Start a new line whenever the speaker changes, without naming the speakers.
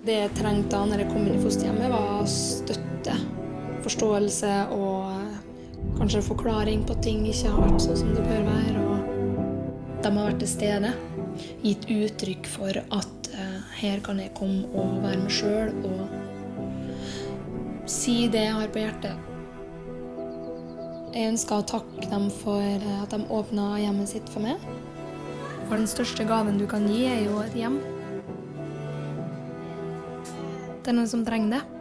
Det jeg trengte da når jeg kom inn i fosterhjemmet var støtte, forståelse og kanskje forklaring på at ting ikke har vært sånn som det bør være. Og de har vært til stede, gitt uttrykk for at her kan jeg komme og være meg selv og si det jeg har på hjertet. Jeg ønsker å takke dem for at de åpnet hjemmet sitt for meg. For den største gaven du kan gi er jo et hjem. Det er noen som trenger det.